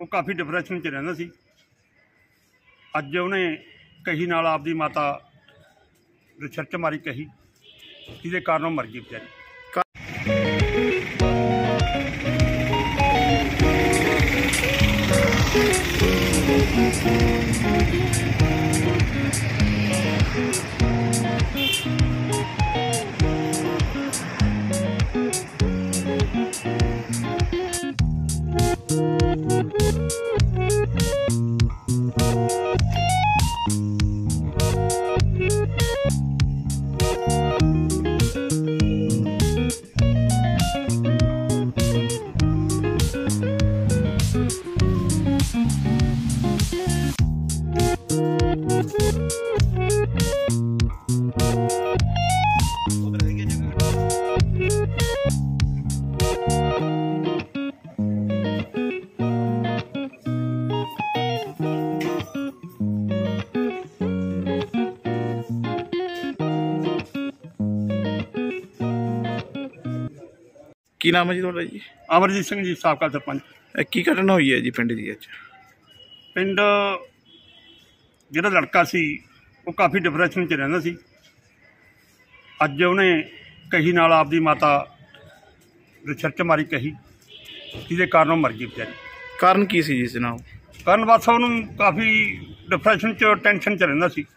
काफ़ी डिप्रैशन च रहिंदा सी। अज उहने कही नाल आपदी माता दे सिर च मारी कही, जिहदे कारण वो मर गई बेचारी। की नाम है जी तुहाडा जी? अमरजीत सिंह जी, साबका सरपंच। की घटना हुई है जी पिंड दी अज? पिंड जिहड़ा लड़का सी वो काफ़ी डिप्रैशन च रहिंदा सी। अज उहने कही नाल आपदी माता दे सिर च मारी कही, जिहदे कारण वो मर गई बेचारी। कारण की सी जी जनाब? कारण बस उहनूं काफ़ी डिप्रैशन च टेंशन च रहिंदा सी,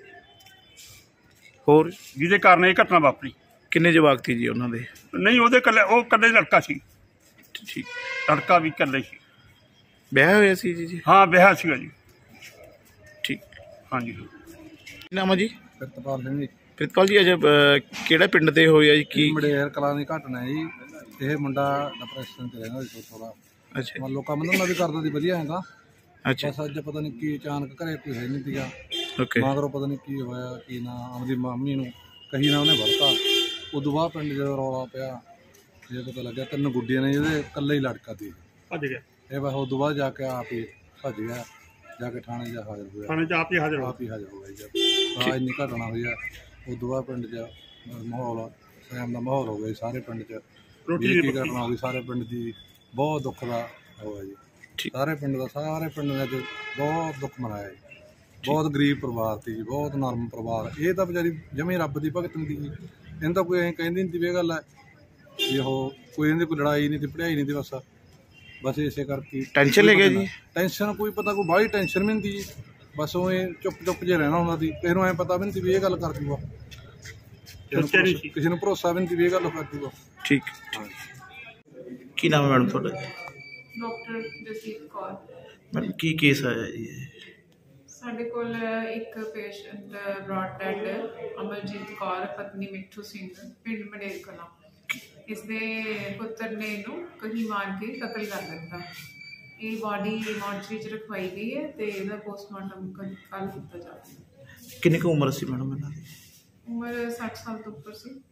होर जिहदे कारण ये घटना वापरी। किन्ने जवाक थी जी उन्होंने? नहीं, वो कल्ले लड़का सी। ठीक, लड़का भी कल्ले सी। ब्याह होया सी जी? हाँ, ब्याह सीगा जी। ठीक, हाँ जी। की नाम है जी? प्रितपाल सिंह जी। प्रितपाल जी, अज किहड़े पिंड ते होया जी? की मडेर कलां दी घटना है जी। ये मुंडा डिप्रैशन च रहिंदा सी थोड़ा। अच्छा, मतलब लोकां मतलब भी करदा सी वधिया हैगा। अच्छा, बस अज पता नहीं की अचानक घरे कोई है नहीं सीगा। ओके, मगरों पता नहीं की होया की ना आपदी मामी नूं कही ना उहने वरता। उदों बाद पिंड जो रौला पिया, ये पता लग्या 3 गुड्डियां ने, जिहदे कल्ले ही लड़का सी। भज गया ये बस उदों बाद जाके आप ही भज गया, जाके थाने जा हाजिर होया। थाने च आप ही हाजिर हो। आप ही हाजिर हो गए जब हाँ इन्नी घटना हुई है। उदों बाद पिंड च माहौल सैम का माहौल हो गया सारे पिंड च। रोटी की घटना हो गई सारे पिंड की, बहुत दुख का होया जी। सारे पिंड ने अज बहुत दुख मनाया जी। बहुत गरीब परिवार थी जी, बहुत नरम परिवार। ये तो बेचारी जमी रब की भगत थी जी। इन तो कोई कहती नहीं थी भी गल है भी कोई इन्हें कोई लड़ाई नहीं थी, पढ़ाई नहीं थी। बस इसे करके टेंशन ले गया जी? टेंशन कोई पता कोई बाहली टेंशन भी नहीं थी। बस उवें चुप जे रहना होंदा सी। किसी नूं ऐ पता भी नहीं थी भी ये गल कर दूगा, किसी नूं भरोसा भी नहीं थी भी ये गल कर दूगा। ठीक, की नाम है मैडम थोड़ा? डॉक्टर जसजीत कौर। मैडम की केस आया जी? ਸਾਡੇ ਕੋਲ ਇੱਕ patient brought dead Amarjeet Kaur ਪਤਨੀ ਮਿੱਠੂ ਸਿੰਘ ਪਿੰਡ ਮਡੇਰ ਕਲਾਂ। ਇਸਦੇ ਪੁੱਤਰ ਨੇ ਇਹਨੂੰ ਕਹੀ ਮਾਰ ਕੇ ਕਤਲ ਕਰ ਦਿੱਤਾ। ਇਹ ਬਾਡੀ ਮੋਰਚਰੀ 'ਚ ਰਖਵਾਈ ਗਈ ਹੈ ਤੇ ਇਹਦਾ ਪੋਸਟਮਾਰਟਮ ਕੱਲ੍ਹ ਕੀਤਾ ਜਾਵੇਗਾ। ਕਿੰਨੀ ਕੁ ਉਮਰ ਸੀ ਮੈਡਮ ਇਹਨਾਂ ਦੀ? ਉਮਰ 60 ਸਾਲ ਤੋਂ ਉੱਪਰ ਸੀ।